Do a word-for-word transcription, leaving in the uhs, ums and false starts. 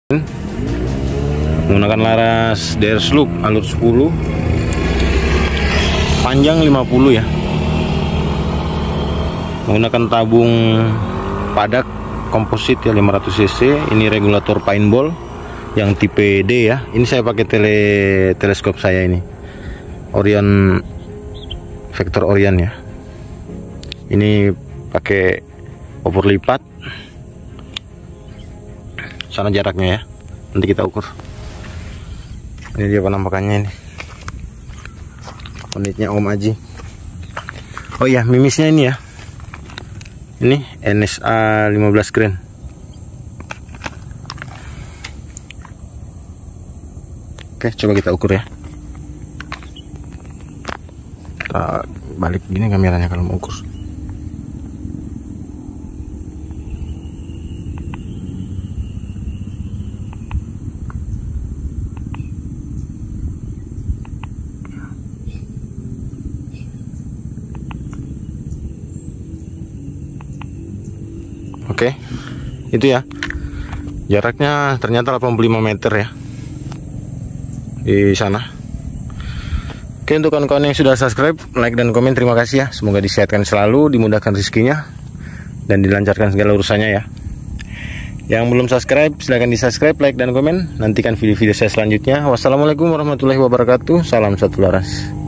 Menggunakan laras D R Sloop alur sepuluh, panjang lima puluh ya. Menggunakan tabung padak komposit ya lima ratus cc. Ini regulator paintball yang tipe D ya. Ini saya pakai tele teleskop saya ini. Orion Vector Orion ya. Ini pakai obor lipat. Sana jaraknya ya, nanti kita ukur. Ini dia penampakannya ini, unitnya Om Aji. Oh iya, mimisnya ini ya, ini N S A lima belas Grand. Oke, coba kita ukur ya. Kita balik gini kameranya kalau mau ukur. Oke, itu ya, jaraknya ternyata delapan puluh lima meter ya di sana. Oke, untuk kawan-kawan yang sudah subscribe, like dan komen, terima kasih ya. Semoga disehatkan selalu, dimudahkan rezekinya, dan dilancarkan segala urusannya ya. Yang belum subscribe, silahkan di subscribe, like dan komen. Nantikan video-video saya selanjutnya. Wassalamualaikum warahmatullahi wabarakatuh. Salam satu laras.